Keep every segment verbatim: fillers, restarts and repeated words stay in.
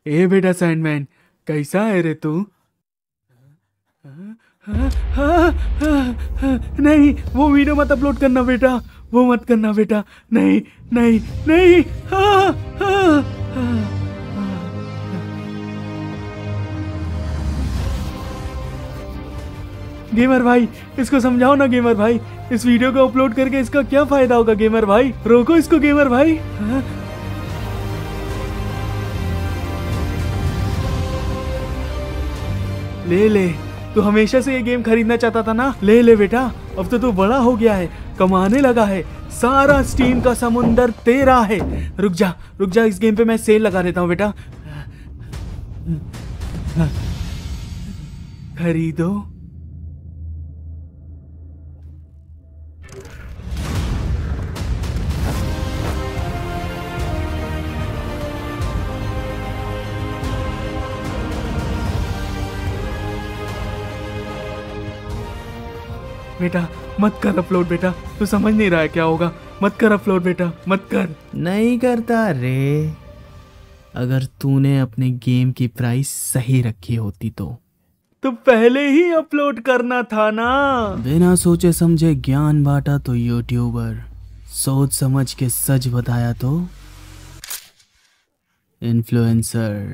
ए बेटा सैंडमैन, कैसा है रे तू? नहीं, वो वीडियो मत अपलोड करना बेटा, वो मत करना बेटा, नहीं नहीं नहीं। हाँ, हाँ, हाँ। गेमर भाई, इसको समझाओ ना गेमर भाई, इस वीडियो को अपलोड करके इसका क्या फायदा होगा गेमर भाई? रोको इसको गेमर भाई। हाँ? ले ले, तू हमेशा से ये गेम खरीदना चाहता था ना, ले ले बेटा, अब तो तू बड़ा हो गया है, कमाने लगा है, सारा स्टीम का समुंदर तेरा है। रुक जा रुक जा, इस गेम पे मैं सेल लगा देता हूँ बेटा। खरीदो। बेटा मत कर अपलोड बेटा, तू समझ नहीं रहा है क्या होगा, मत कर अपलोड बेटा, मत कर। नहीं करता रे, अगर तूने अपने गेम की प्राइस सही रखी होती तो तो पहले ही अपलोड करना था ना। बिना सोचे समझे ज्ञान बांटा तो यूट्यूबर, सोच समझ के सच बताया तो इन्फ्लुएंसर।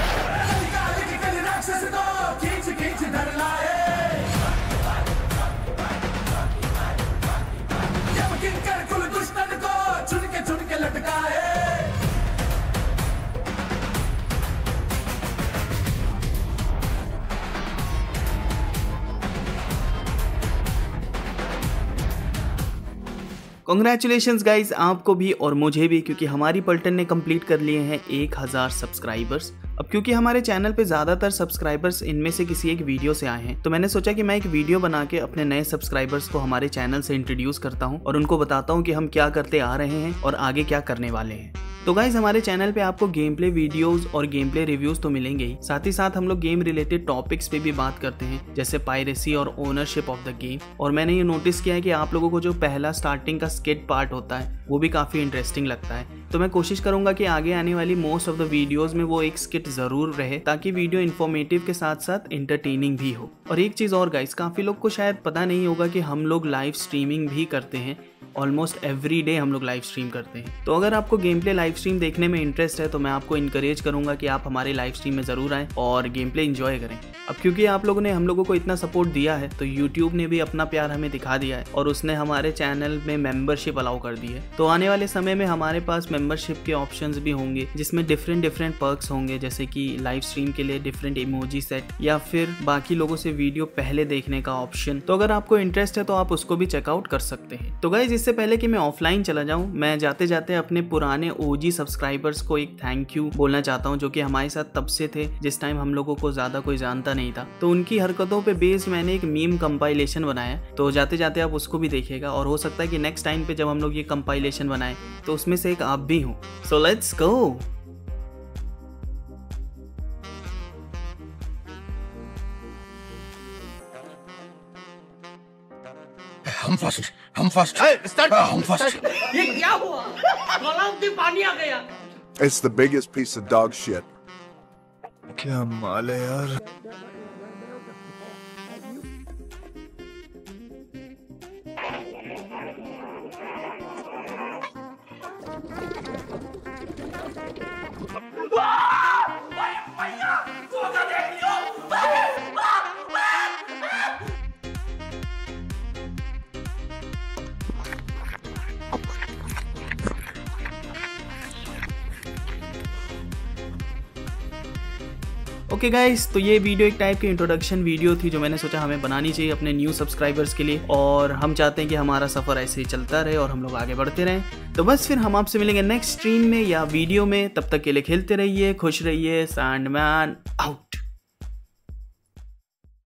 कॉन्ग्रेचुलेशंस गाइज, आपको भी और मुझे भी, क्योंकि हमारी पलटन ने कंप्लीट कर लिए हैं एक हज़ार सब्सक्राइबर्स। अब क्योंकि हमारे चैनल पे ज़्यादातर सब्सक्राइबर्स इनमें से किसी एक वीडियो से आए हैं, तो मैंने सोचा कि मैं एक वीडियो बना के अपने नए सब्सक्राइबर्स को हमारे चैनल से इंट्रोड्यूस करता हूं और उनको बताता हूं कि हम क्या करते आ रहे हैं और आगे क्या करने वाले हैं। तो गाइज, हमारे चैनल पे आपको गेम प्ले वीडियोस और गेम प्ले रिव्यूज तो मिलेंगे ही, साथ ही साथ हम लोग गेम रिलेटेड टॉपिक्स पे भी बात करते हैं, जैसे पायरेसी और ओनरशिप ऑफ द गेम। और मैंने ये नोटिस किया है कि आप लोगों को जो पहला स्टार्टिंग का स्किट पार्ट होता है वो भी काफ़ी इंटरेस्टिंग लगता है। तो मैं कोशिश करूंगा कि आगे आने वाली मोस्ट ऑफ द वीडियोस में वो एक स्किट ज़रूर रहे, ताकि वीडियो इन्फॉर्मेटिव के साथ साथ इंटरटेनिंग भी हो। और एक चीज़ और गाइस, काफ़ी लोग को शायद पता नहीं होगा कि हम लोग लाइव स्ट्रीमिंग भी करते हैं, ऑलमोस्ट एवरी डे हम लोग लाइव स्ट्रीम करते हैं। तो अगर आपको गेम प्ले लाइव स्ट्रीम देखने में इंटरेस्ट है तो मैं आपको इनकरेज करूंगा कि आप हमारे लाइव स्ट्रीम में ज़रूर आएँ और गेम प्ले इंजॉय करें। अब क्योंकि आप लोगों ने हम लोगों को इतना सपोर्ट दिया है, तो यूट्यूब ने भी अपना प्यार हमें दिखा दिया है और उसने हमारे चैनल में मेंबरशिप अलाउ कर दी है। तो आने वाले समय में हमारे पास मेंबरशिप के ऑप्शंस भी होंगे, जिसमें डिफरेंट डिफरेंट पर्क्स होंगे, जैसे कि लाइव स्ट्रीम के लिए डिफरेंट इमोजी सेट या फिर बाकी लोगों से वीडियो पहले देखने का ऑप्शन। तो अगर आपको इंटरेस्ट है तो आप उसको भी चेकआउट कर सकते हैं। तो गाइस, इससे पहले कि मैं ऑफलाइन चला जाऊं, मैं जाते जाते अपने पुराने ओजी सब्सक्राइबर्स को एक थैंक यू बोलना चाहता हूं, जो कि हमारे साथ तब से थे जिस टाइम हम लोगों को ज्यादा कोई जानता नहीं था। तो उनकी हरकतों पे बेस्ड मैंने एक मीम कंपाइलेशन बनाया, तो जाते जाते आप उसको भी देखिएगा और हो सकता है कि नेक्स्ट टाइम पे जब हम लोग ये कंपाइलेशन बनाए तो उसमें से एक आप भी हो। So let's go. हम फर्स्ट, हम फर्स्ट, हम फर्स्ट। ये क्या हुआ? गलाव में पानी आ गया। It's the biggest piece of dog shit. क्या माल है यार। ओके okay गाइस, तो ये वीडियो एक टाइप की इंट्रोडक्शन वीडियो थी जो मैंने सोचा हमें बनानी चाहिए अपने न्यू सब्सक्राइबर्स के लिए, और हम चाहते हैं कि हमारा सफ़र ऐसे ही चलता रहे और हम लोग आगे बढ़ते रहें। तो बस फिर हम आपसे मिलेंगे नेक्स्ट स्ट्रीम में या वीडियो में, तब तक के लिए खेलते रहिए, खुश रहिए। Sandman out.